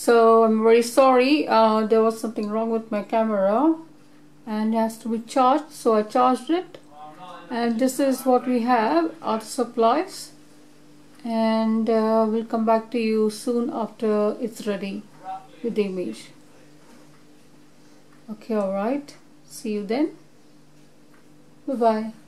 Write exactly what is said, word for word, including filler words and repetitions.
So I'm very sorry, uh, there was something wrong with my camera and it has to be charged, so I charged it, and this is what we have, art supplies, and uh, we'll come back to you soon after it's ready with the image. Okay, alright, see you then, bye bye.